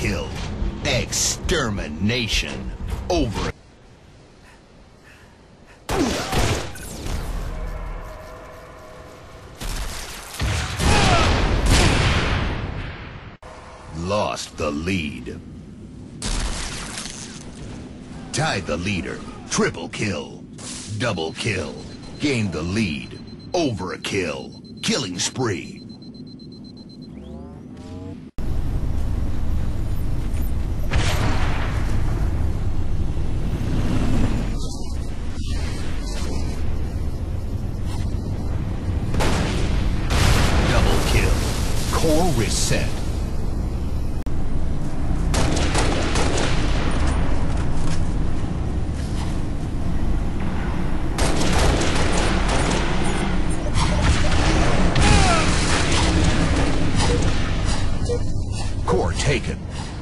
kill. Extermination. Over. Lost the lead. Tied the leader. Triple kill. Double kill. Gained the lead. Overkill. Killing spree. Double kill. Core reset. Core taken.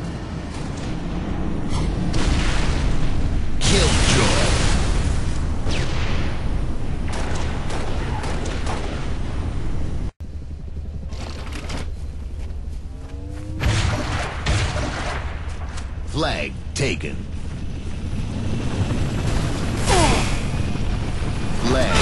Killjoy. Flag taken. Flag.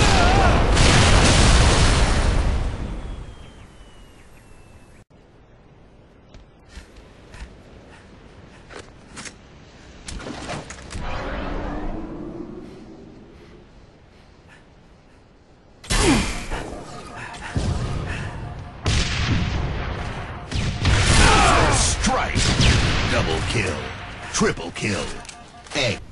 Strike! Double kill. Triple kill. Egg.